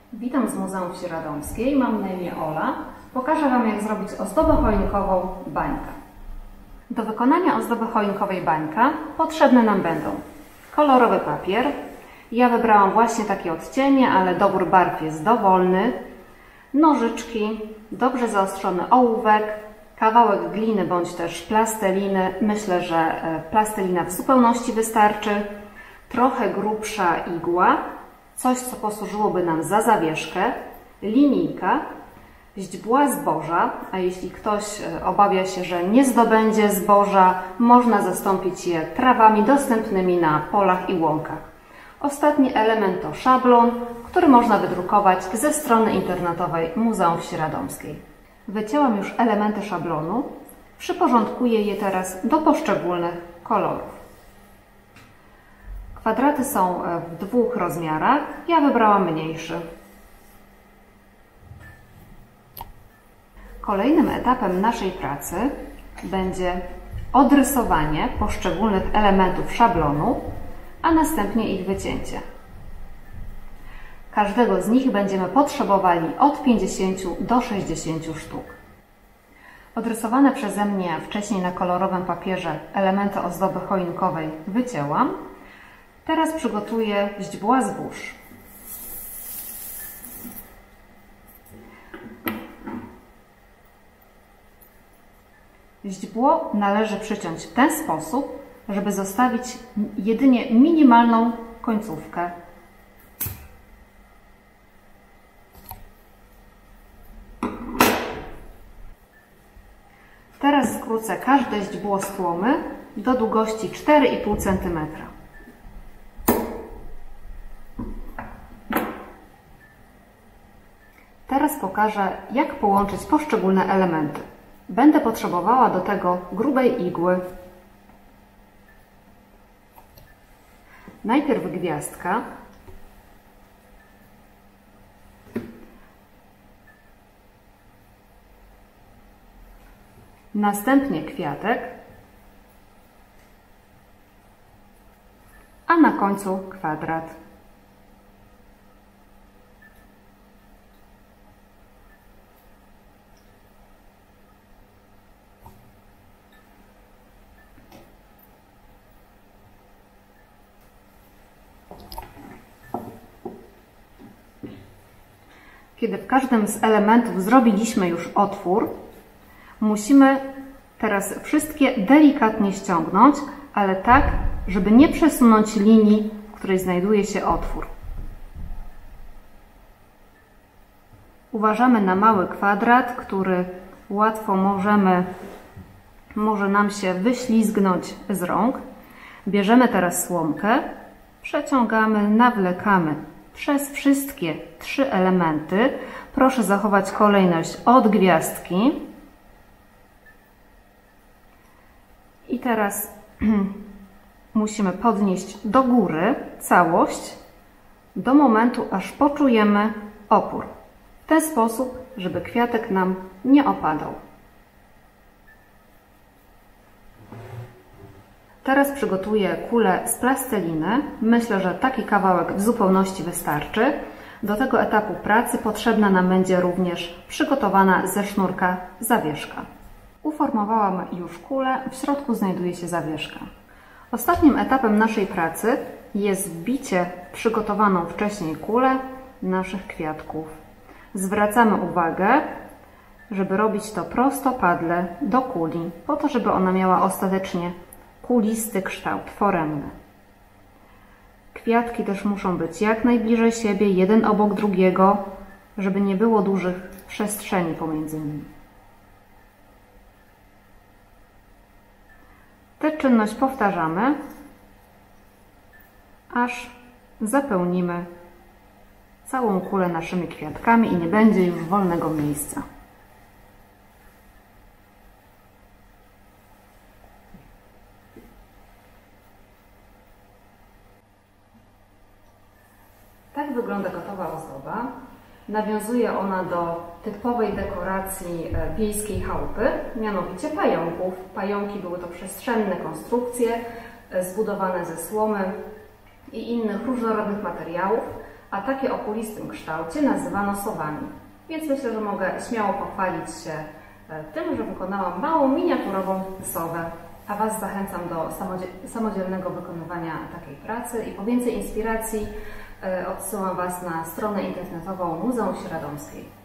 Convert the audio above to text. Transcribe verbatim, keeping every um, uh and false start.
Witam z Muzeum Wsi Radomskiej, mam na imię Ola. Pokażę Wam, jak zrobić ozdobę choinkową bańka. Do wykonania ozdoby choinkowej bańka potrzebne nam będą kolorowy papier. Ja wybrałam właśnie takie odcienie, ale dobór barw jest dowolny. Nożyczki, dobrze zaostrzony ołówek, kawałek gliny bądź też plasteliny. Myślę, że plastelina w zupełności wystarczy. Trochę grubsza igła, coś co posłużyłoby nam za zawieszkę, linijka, źdźbła zboża, a jeśli ktoś obawia się, że nie zdobędzie zboża, można zastąpić je trawami dostępnymi na polach i łąkach. Ostatni element to szablon, który można wydrukować ze strony internetowej Muzeum Wsi Radomskiej. Wycięłam już elementy szablonu, przyporządkuję je teraz do poszczególnych kolorów. Kwadraty są w dwóch rozmiarach, ja wybrałam mniejszy. Kolejnym etapem naszej pracy będzie odrysowanie poszczególnych elementów szablonu, a następnie ich wycięcie. Każdego z nich będziemy potrzebowali od pięćdziesięciu do sześćdziesięciu sztuk. Odrysowane przeze mnie wcześniej na kolorowym papierze elementy ozdoby choinkowej wycięłam. Teraz przygotuję źdźbła zbóż. Źdźbło należy przyciąć w ten sposób, żeby zostawić jedynie minimalną końcówkę. Teraz skrócę każde źdźbło z tłomy do długości cztery i pół centymetra. Teraz pokażę, jak połączyć poszczególne elementy. Będę potrzebowała do tego grubej igły. Najpierw gwiazdka. Następnie kwiatek. A na końcu kwadrat. Kiedy w każdym z elementów zrobiliśmy już otwór, musimy teraz wszystkie delikatnie ściągnąć, ale tak, żeby nie przesunąć linii, w której znajduje się otwór. Uważamy na mały kwadrat, który łatwo możemy, może nam się wyślizgnąć z rąk. Bierzemy teraz słomkę, przeciągamy, nawlekamy przez wszystkie trzy elementy. Proszę zachować kolejność od gwiazdki. I teraz musimy podnieść do góry całość do momentu, aż poczujemy opór. W ten sposób, żeby kwiatek nam nie opadał. Teraz przygotuję kulę z plasteliny. Myślę, że taki kawałek w zupełności wystarczy. Do tego etapu pracy potrzebna nam będzie również przygotowana ze sznurka zawieszka. Uformowałam już kulę, w środku znajduje się zawieszka. Ostatnim etapem naszej pracy jest wbicie w przygotowaną wcześniej kulę naszych kwiatków. Zwracamy uwagę, żeby robić to prostopadle do kuli, po to, żeby ona miała ostatecznie kulisty kształt foremny. Kwiatki też muszą być jak najbliżej siebie, jeden obok drugiego, żeby nie było dużych przestrzeni pomiędzy nimi. Tę czynność powtarzamy, aż zapełnimy całą kulę naszymi kwiatkami i nie będzie już wolnego miejsca. Tak wygląda gotowa ozdoba. Nawiązuje ona do typowej dekoracji wiejskiej chałupy, mianowicie pająków. Pająki były to przestrzenne konstrukcje zbudowane ze słomy i innych różnorodnych materiałów, a takie o kulistym kształcie nazywano sowami. Więc myślę, że mogę śmiało pochwalić się tym, że wykonałam małą, miniaturową sowę. A Was zachęcam do samodzielnego wykonywania takiej pracy i po więcej inspiracji odsyłam Was na stronę internetową Muzeum Śród Radomskiej.